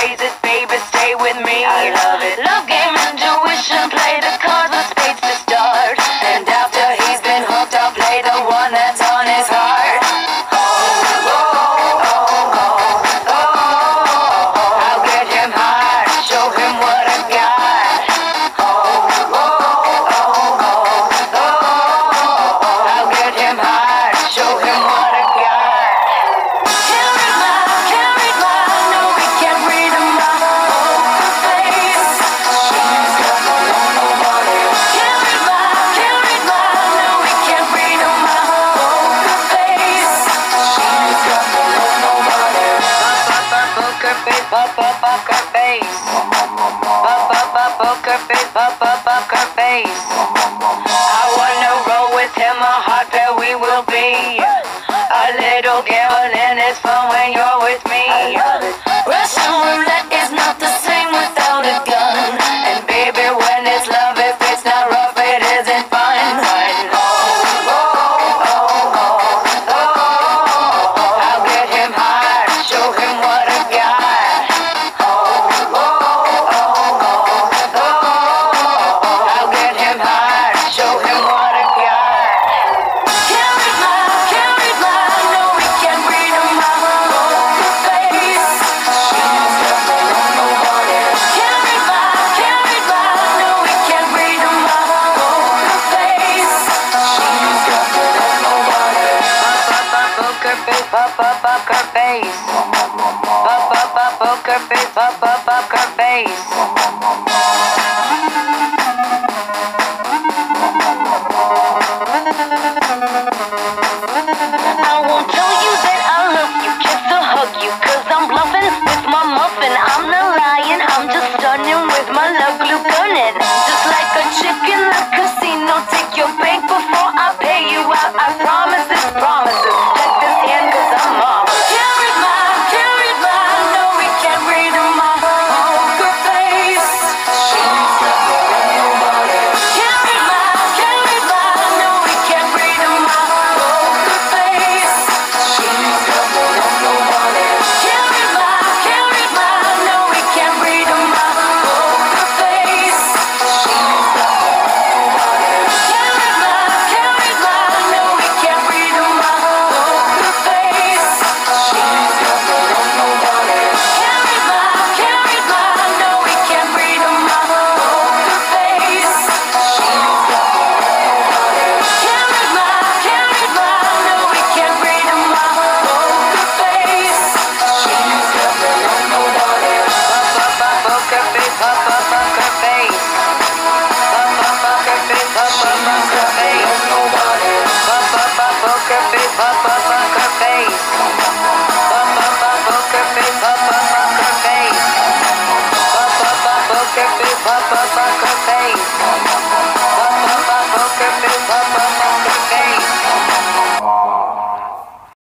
raise it, baby, stay with me. I love it. Love game, intuition, play the cards with spades to start. And after he's been hooked, I'll play the one that's on his heart. Oh, oh, oh, oh, oh, oh. I'll get him hard, show him what I got. Oh, oh, oh, oh, oh. I'll get him hard, show him what I got. Can't read my, no, we can't read my poker face. She's got no money. Can't read my, no, we can't read my poker face. She's got no money. Poker face, poker face. Poker face, poker face. I wanna roll with him, a hot pair we will be. A little gambling is fun when you're with me. Russian roulette is not the same without a gun. And baby, when it's love, if it's not rough, it isn't fun. Oh, oh, oh, oh, oh. I'll get him hard, show him what I got. Oh, oh, oh, oh, oh. I'll get him hard, show him what I got. Can't read my, no, we can't read my poker face. She's got no money. Can't read my, no, we can't read my poker face. She's got no money. Poker face, poker face. Poker face, poker face.